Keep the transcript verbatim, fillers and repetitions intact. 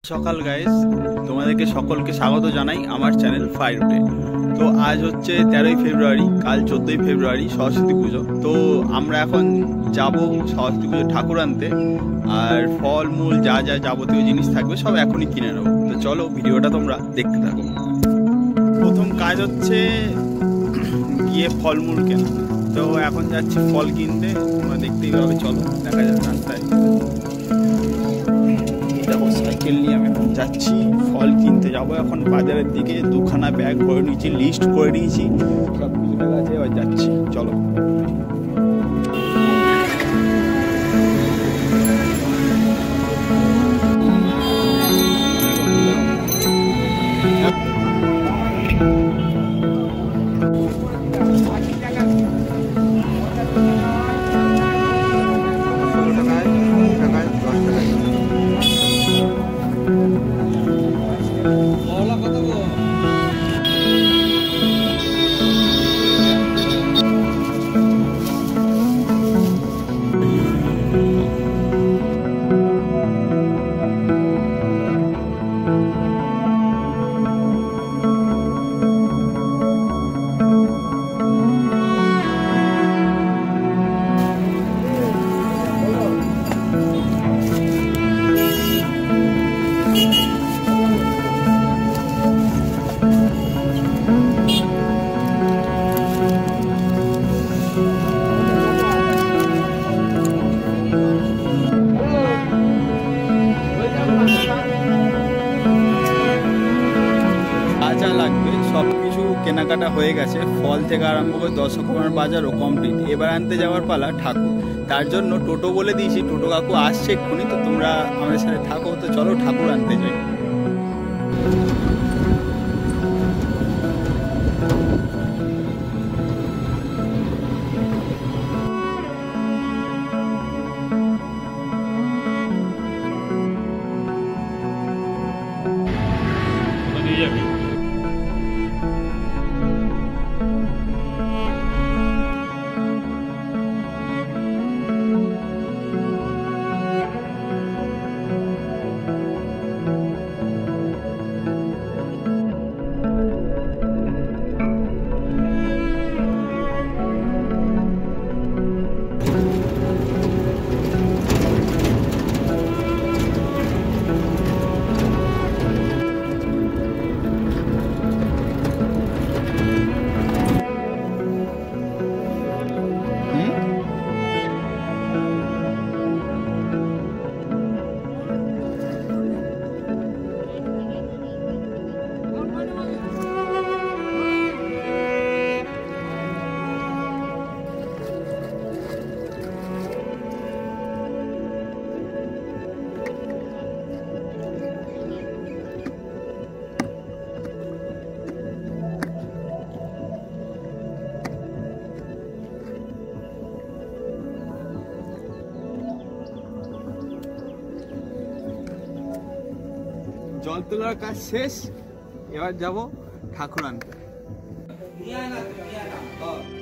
সকাল গাইস, তোমাদেরকে সকলকে স্বাগত জানাই আমার চ্যানেল ফায়ারউডে। তো আজ হচ্ছে তেরোই ফেব্রুয়ারি, কাল চোদ্দোই ফেব্রুয়ারি সরস্বতী পুজো। তো আমরা এখন যাব সরস্বতী পুজো ঠাকুর আনতে, আর ফল মূল যা যা যাবতীয় জিনিস থাকবে সব এখনই কিনে নেবো। তো চলো ভিডিওটা তোমরা দেখতে থাকো। প্রথম কাজ হচ্ছে গিয়ে ফলমূল কেনা। তো এখন যাচ্ছি ফল কিনতে, তোমরা দেখতেই পাবে। চলো দেখা যাক রাস্তায়। দেখো সাইকেল নিয়ে আমি এখন যাচ্ছি, ফল কিনতে যাবো এখন বাজারের দিকে। দুখানা ব্যাগ ভরে নিয়েছি, লিস্ট করে নিয়েছি, সব কিছু ব্যাগ আছে, এবার যাচ্ছি। চলো লাগবে সব কিছু কেনাকাটা হয়ে গেছে। ফল থেকে আরম্ভ করে দশকর্মার বাজারও কমপ্লিট। এবার আনতে যাওয়ার পালা ঠাকুর। তার জন্য টোটো বলে দিয়েছি, টোটো কাকু আসছে এক্ষুনি। তো তোমরা আমাদের সাথে থাকো। তো চলো ঠাকুর আনতে যাই। জল তোলার কাজ শেষ, এবার যাব ঠাকুর আনতে।